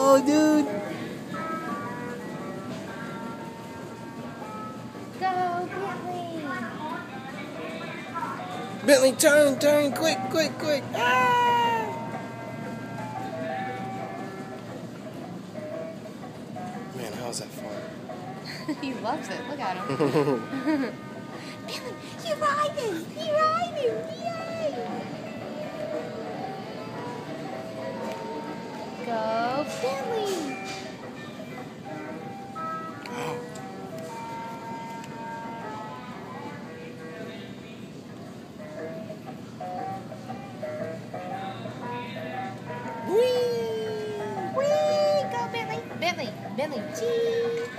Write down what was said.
Oh, dude. Go, Bentley. Bentley, turn, quick. Ah! Man, how's that fun? He loves it. Look at him. Bentley, you riding! Yay! Go, Bentley! Oh. Whee! Go, Bentley! Bentley! Chee!